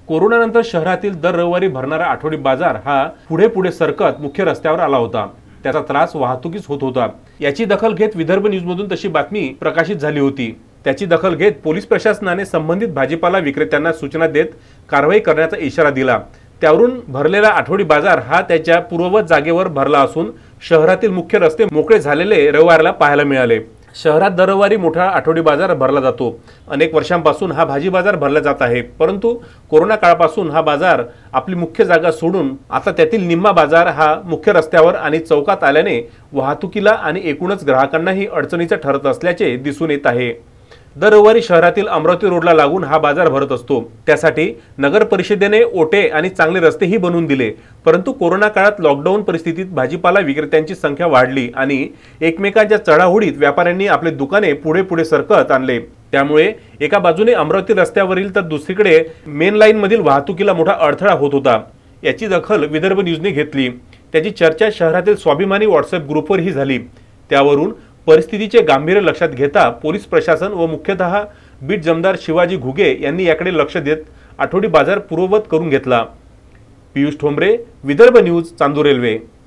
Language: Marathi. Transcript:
कोरोनानंतर शहरातील दर रविवारी भरणारा आठवडी बाजार हा पुढे पुढे सरकत मुख्य रस्त्यावर आला होता। त्याचा त्रास वाहतुकीस होत होता। याची दखल घेत विदर्भ न्यूजमधून तशी बातमी प्रकाशित झाली होती। त्याची दखल घेत पोलीस प्रशासनाने संबंधित भाजीपाला विक्रेत्यांना सूचना देत कारवाई करण्याचा इशारा दिला। त्यावरून भरलेला आठवडी बाजार हा त्याच्या पूर्ववत जागेवर भरला असून शहरातील मुख्य रस्ते मोकळे झालेले रविवारला पाहायला मिळाले। शहरात दररविवारी मोठा आठवडी बाजार भरला जातो। अनेक वर्षांपासून हा भाजी बाजार भरला जात आहे, परंतु कोरोना काळापासून हा बाजार आपली मुख्य जागा सोडून आता त्यातील निम्मा बाजार हा मुख्य रस्त्यावर आणि चौकात आल्याने वाहतुकीला आणि एकूणच ग्राहकांनाही अडचणीचा ठरत असल्याचे दिसून येत आहे। दर रविवारी शहरातील अमरावती रोडला लागून हा बाजार भरत असतो। त्यासाठी नगर परिषदेने ओटे आणि चांगले रस्तेही बनवून दिले, परंतु कोरोना काळात लॉकडाऊन परिस्थितीत भाजीपाला विक्रेत्यांची संख्या वाढली आणि एकमेकांच्या चढाओढीत व्यापाऱ्यांनी आपले दुकाने पुढे पुढे सरकत आणले। त्यामुळे एका बाजूने अमरावती रस्त्यावरील तर दुसरीकडे मेन लाईन मधील वाहतुकीला मोठा अडथळा होत होता। याची दखल विदर्भ न्यूजने घेतली। त्याची चर्चा शहरातील स्वाभिमानी व्हॉट्सअप ग्रुपवरही झाली। त्यावरून परिस्थितीचे गांभीर्य लक्षात घेता पोलीस प्रशासन व मुख्यतः बीट जमदार शिवाजी घुगे यांनी याकडे लक्ष देत आठवडी बाजार पूर्ववत करून घेतला। Piyush Thombare, Vidarbha news, Chandur railway.